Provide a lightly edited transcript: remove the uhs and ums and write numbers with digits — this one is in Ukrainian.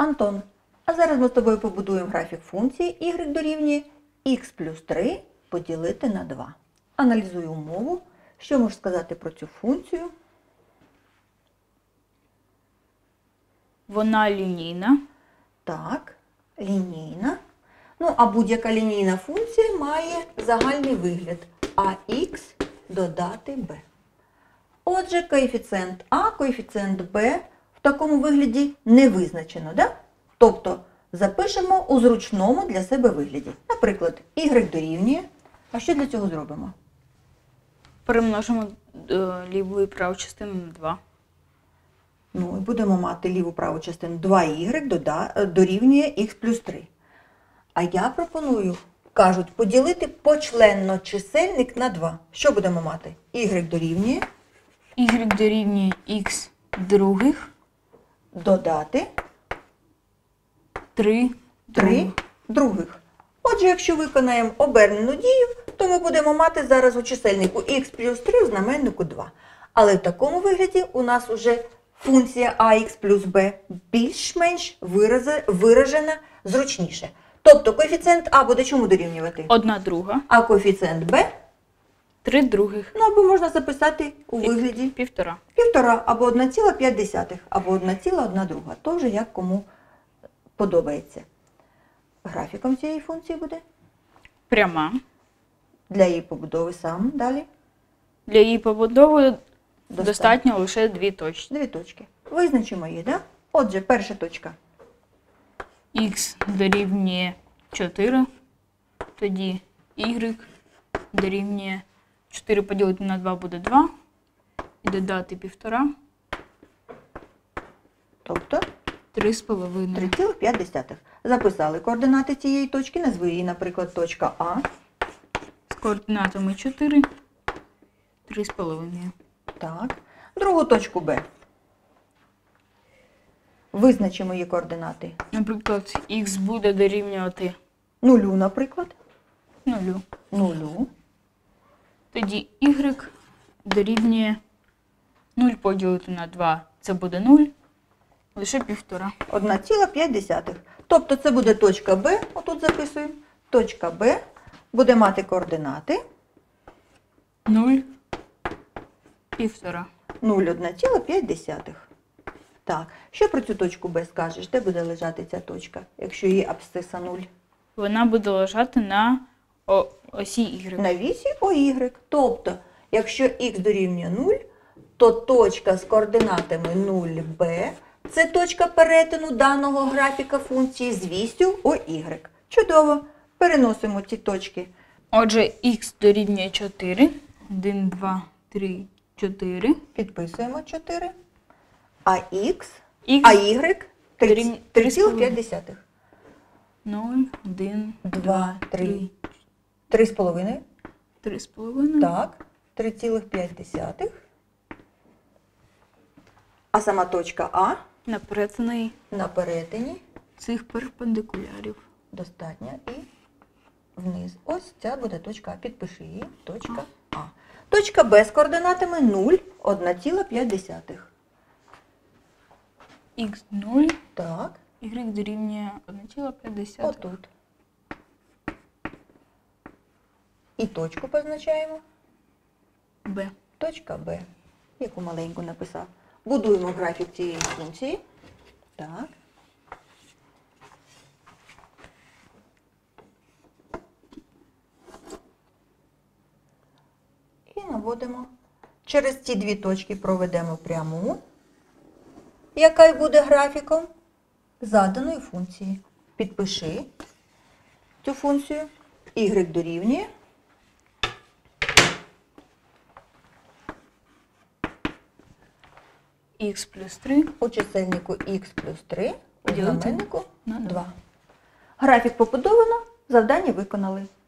Антон, а зараз ми з тобою побудуємо графік функції y дорівнює х плюс 3 поділити на 2. Аналізуй умову. Що можеш сказати про цю функцію? Вона лінійна. Так, лінійна. Ну, а будь-яка лінійна функція має загальний вигляд ax додати b. Отже, коефіцієнт А, коефіцієнт Б в такому вигляді не визначено, да? Тобто запишемо у зручному для себе вигляді. Наприклад, y дорівнює. А що для цього зробимо? Перемножимо ліву і праву частину на 2. Ну, і будемо мати ліву праву частину 2y дорівнює х плюс 3. А я пропоную, кажуть, поділити почленно чисельник на 2. Що будемо мати? Y дорівнює. Y дорівнює х других. Додати 3 других. Отже, якщо виконаємо обернену дію, то ми будемо мати зараз у чисельнику х плюс 3, у знаменнику 2. Але в такому вигляді у нас уже функція ax плюс b більш-менш виражена зручніше. Тобто коефіцієнт А буде чому дорівнювати? 1 друга. А коефіцієнт Б? 3 других. Ну, або можна записати у вигляді 1,5. 1,5 або 1,5, або 1,1 друга. То вже як кому подобається. Графіком цієї функції буде? Пряма. Для її побудови сам далі. Для її побудови достатньо лише 2 точки. 2 точки. Визначимо її, так? Да? Отже, перша точка. Х дорівнює 4. Тоді y дорівнює 4 поділити на 2 буде 2. І додати 1,5. Тобто 3,5. 3,5. Записали координати цієї точки. Назви її, наприклад, точка А. З координатами 4. 3,5. Так. Другу точку Б. Визначимо її координати. Наприклад, х буде дорівнювати 0, наприклад. 0. 0. Тоді y дорівнює 0 поділити на 2. Це буде 0. Лише 1,5. 1,5. Тобто це буде точка Б. Отут записуємо. Точка Б буде мати координати 0, 1,5. 0, 1,5. Так, що про цю точку Б скажеш? Де буде лежати ця точка, якщо її абсциса 0? Вона буде лежати на осі y. На вісі ОY. Тобто, якщо х дорівнює 0, то точка з координатами 0b – це точка перетину даного графіка функції з вісю ОY. Чудово. Переносимо ці точки. Отже, х дорівнює 4. 1, 2, 3, 4. Підписуємо 4. А y 3,5. 0, 1, 2, 3. 3,5. 3,5. Так, 3,5. А сама точка А На перетині цих перпендикулярів. достатньо і вниз. Ось ця буде точка А. Підпиши її. Точка А. Точка Б з координатами 0, 1,5. Х 0. Так, Y дорівнює 1,5. отут. І точку позначаємо. Б. Точка Б, яку маленьку написав. Будуємо графік цієї функції. Так. І наводимо. Через ці дві точки проведемо пряму, яка й буде графіком заданої функції. Підпиши цю функцію. Y дорівнює. Х плюс 3. У чисельнику х плюс 3, у Поділити знаменнику на 2. Графік побудовано, завдання виконали.